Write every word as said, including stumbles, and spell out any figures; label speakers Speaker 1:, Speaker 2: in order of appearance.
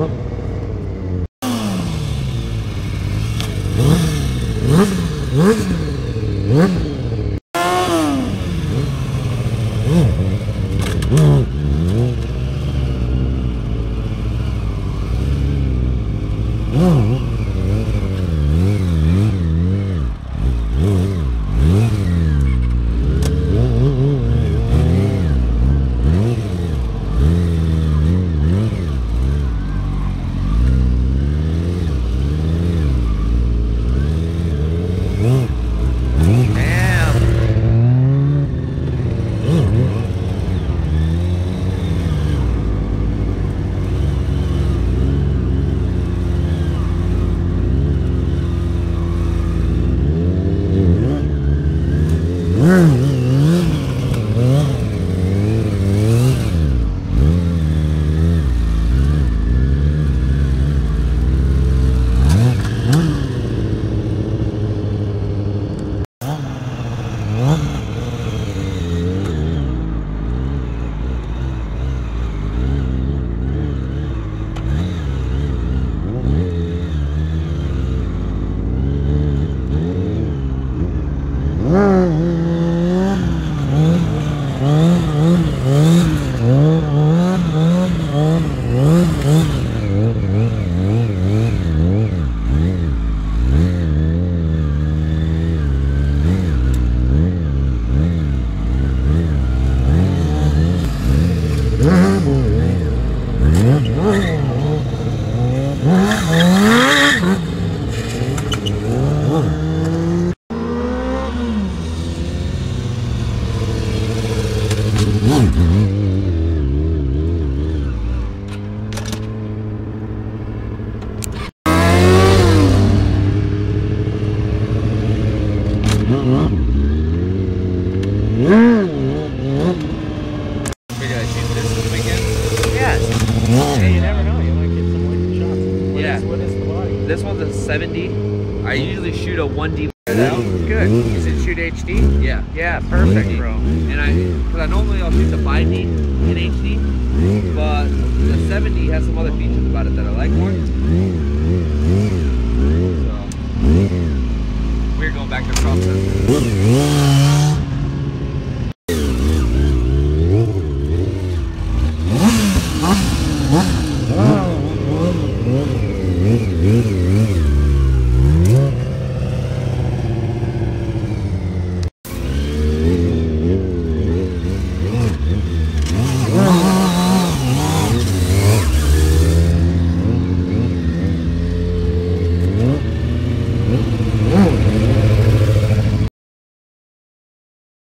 Speaker 1: This one's a seventy. I usually shoot a one D. Good. Is it shoot H D? Yeah. Yeah, perfect, bro. And I, because I normally I'll shoot the five D in H D, but the seventy has some other features about it that I like more.